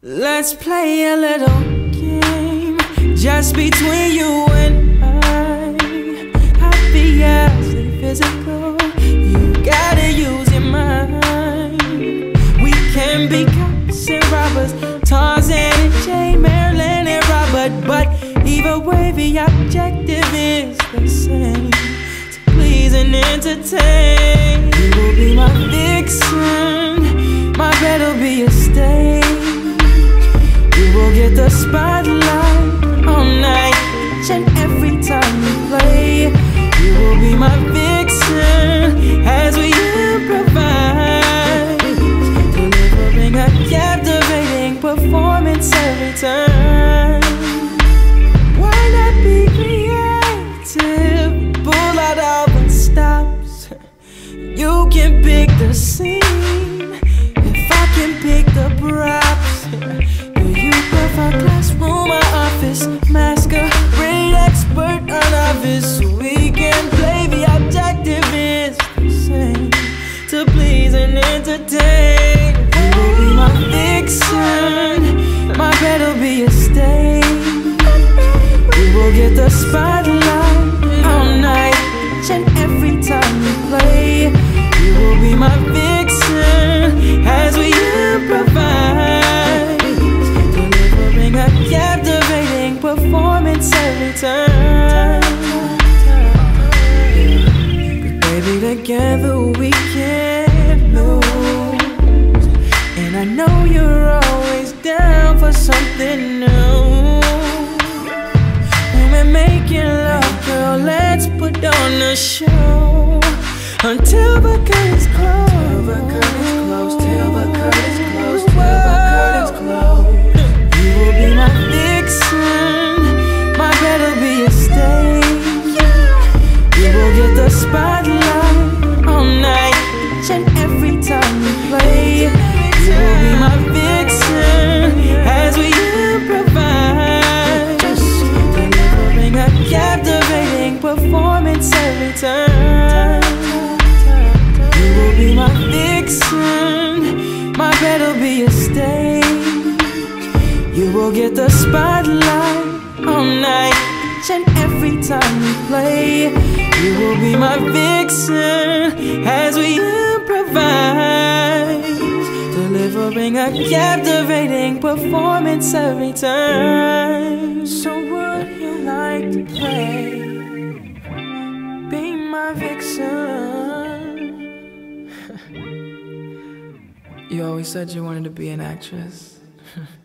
Let's play a little game just between you and I. Happy as the physical, you gotta use your mind. We can be cops and robbers, Tarzan and Jane, Marilyn and Robert, but either way the objective is the same: to please and entertain. You will be my vixen, my bed will be a stage. You will get the spotlight all night, each and every time you play. You will be my vixen as we improvise, delivering a captivating performance every time. Why not be creative? Pull out all the stops. You can pick the scene if I can pick the props. Our classroom, our office, masquerade expert, or novice. We can play, the objective is the same: to please and entertain. You will be my vixen, my bed will be a stage. You will get the spotlight all night, each and every time you play. You will be my vixen as we improvise, a captivating performance every time. But baby, together we can't lose, and I know you're always down for something new. When we're making love, girl, let's put on a show until the curtains close. Till the curtains close, till the curtains close, till the curtains close. You will be my vixen, my bed will be a stage. You will get the spotlight all night, each and every time you play. You will be my vixen as we improvise, delivering a captivating performance every time. You will be my vixen, my bed will be a stage. You will get the spotlight all night, each and every time you play. You will be my vixen as we improvise, delivering a captivating performance every time. So would you like to play? Be my vixen. You always said you wanted to be an actress.